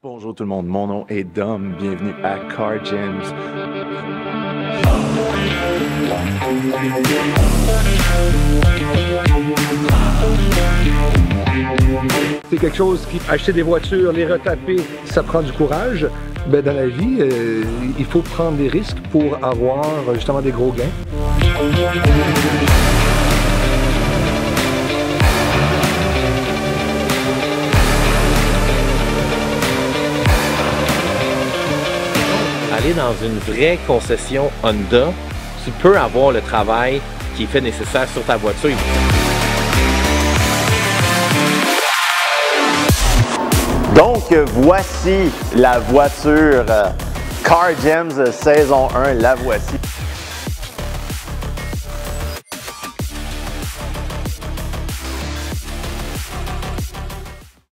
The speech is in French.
Bonjour tout le monde, mon nom est Dom, bienvenue à Car Gems. C'est quelque chose qui, acheter des voitures, les retaper, ça prend du courage. Ben, dans la vie, il faut prendre des risques pour avoir justement des gros gains. Aller dans une vraie concession Honda, tu peux avoir le travail qui est fait nécessaire sur ta voiture. Donc, voici la voiture Car Gems saison 1, la voici.